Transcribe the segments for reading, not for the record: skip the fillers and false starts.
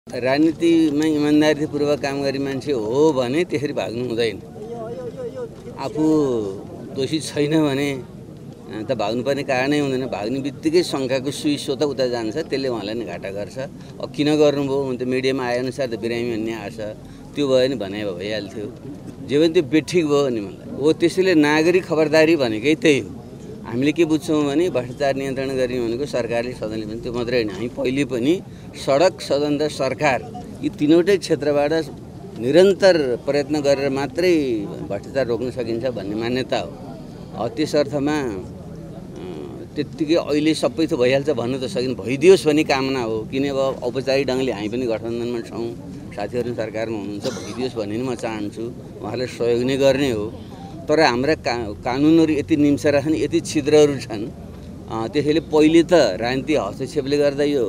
राजनीतिमा इमान्दारीपूर्वक काम गर्ने मान्छे हो भने त्यसरी भाग्नु हुँदैन। आफू दोषी छैन भने त भाग्नुपर्ने कारणै हुँदैन। भाग्ने बित्तिकै शङ्काको सुई स्वतः उता जान्छ, त्यसले उहाँलाई नै घाटा गर्छ। किन गर्नुभयो भने त मिडियामा आएअनुसार त बिरामी भन्ने आछ, त्यो भयो नि भने भइहाल्थ्यो। जे पनि त्यो बेठिक भयो नि मलाई हो। त्यसैले नागरिक खबरदारी भनेकै त्यही हो। हामीले के बुझ्छौँ भने भ्रष्टाचार नियन्त्रण गर्ने भनेको सरकारले सदनले पनि त्यो मात्रै होइन। हामी पहिले पनि सडक, सदन र सरकार यी तीनवटै क्षेत्रबाट निरन्तर प्रयत्न गरेर मात्रै भ्रष्टाचार रोक्न सकिन्छ भन्ने मान्यता हो। त्यस अर्थमा त्यत्तिकै अहिले सबै थोक भइहाल्छ भन्नु त सकिन्छ, भइदियोस् भन्ने कामना हो। किन अब औपचारिक ढङ्गले हामी पनि गठबन्धनमा छौँ, साथीहरू सरकारमा हुनुहुन्छ, भइदियोस् भन्ने नि म चाहन्छु, उहाँलाई सहयोग नै गर्ने हो। तर हाम्रा कानुनहरू यति निम्सेरा छन्, यति छिद्रहरू छन्। त्यसैले पहिले त राजनीतिक हस्तक्षेपले गर्दा यो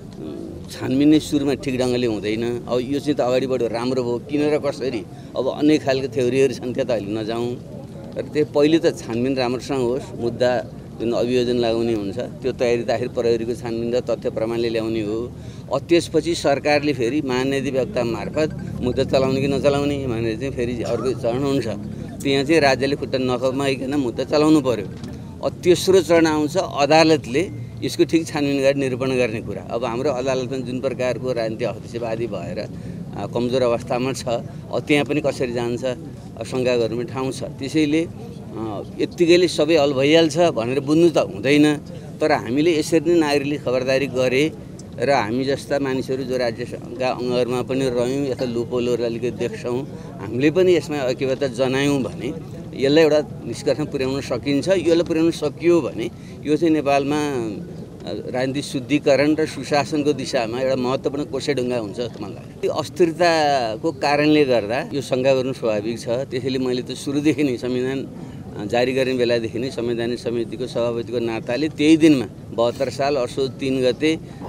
छानबिन नै सुरुमा ठिक ढङ्गले हुँदैन। अब यो चाहिँ त अगाडि बढ्यो, राम्रो भयो, किन र कसरी, अब अनेक खालको थ्योरीहरू छन्, त्यता अहिले नजाउँ। तर त्यो पहिले त छानबिन राम्रोसँग होस्, मुद्दा जुन अभियोजन लगाउने हुन्छ त्यो तयारी त आखिर प्रहरीको छानबिन र तथ्य प्रमाणले ल्याउने हो। त्यसपछि सरकारले फेरि महाधिवक्ता मार्फत मुद्दा चलाउने कि नचलाउने भनेर चाहिँ फेरि अर्को चरण हुन्छ। त्यहाँ चाहिँ राज्यले खुट्टा नखमाइकन मुद्दा चलाउनु पर्यो। तेस्रो चरण आउँछ अदालतले यसको ठिक छानबिन गरेर निरूपण गर्ने कुरा। अब हाम्रो अदालतमा जुन प्रकारको राजनीतिक हस्तक्षेप आदि भएर कमजोर अवस्थामा छ, त्यहाँ पनि कसरी जान्छ शङ्का गर्नु ठाउँ छ। त्यसैले यत्तिकैले सबै हल भइहाल्छ भनेर बुझ्नु त हुँदैन। तर हामीले यसरी नै नागरिकले खबरदारी गरे र हामी जस्ता मानिसहरू जो राज्यका अङ्गहरूमा पनि रह्यौँ, यस्ता लुपोलहरू अलिकति देख्छौँ, हामीले पनि यसमा ऐक्यबद्धता जनायौँ भने यसलाई एउटा निष्कर्षमा पुर्याउन सकिन्छ। यसलाई पुर्याउन सकियो भने यो चाहिँ नेपालमा राजनीतिक शुद्धिकरण र सुशासनको दिशामा एउटा महत्त्वपूर्ण कोसेढुङ्गा हुन्छ जस्तो मलाई लाग्छ। अस्थिरताको कारणले गर्दा यो शङ्का गर्नु स्वाभाविक छ। त्यसैले मैले त सुरुदेखि नै संविधान जारी गर्ने बेलादेखि नै संवैधानिक समितिको सभापतिको नाताले त्यही दिनमा 72 साल असोज 3 गते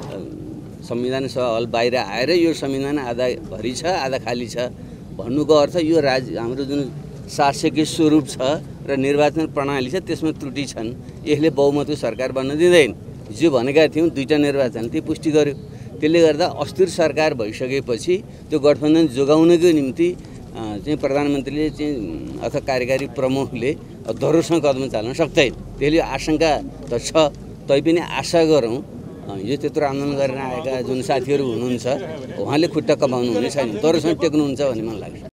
संविधान सभा हल बाहिर आएर यो संविधान आधा भरि छ आधा खाली छ भन्नुको अर्थ यो हाम्रो जुन शासकीय स्वरूप छ र निर्वाचन प्रणाली छ त्यसमा त्रुटि छन्। यसले बहुमतको सरकार बन्न दिँदैन। हिजो भनेका थियौँ दुईटा निर्वाचन, त्यो पुष्टि गर्यो। त्यसले गर्दा अस्थिर सरकार भइसकेपछि त्यो गठबन्धन जोगाउनको निम्ति चाहिँ प्रधानमन्त्रीले चाहिँ अथवा कार्यकारी प्रमुखले धरोसँग कदम चाल्न सक्दैन। त्यसले आशंका त छ, तैपनि आशा गरौँ यो त्यत्रो आन्दोलन गरेर आएका जुन साथीहरू हुनुहुन्छ उहाँले खुट्टा कमाउनु हुने छैन, धरोसँग टेक्नुहुन्छ भन्ने मलाई लाग्छ।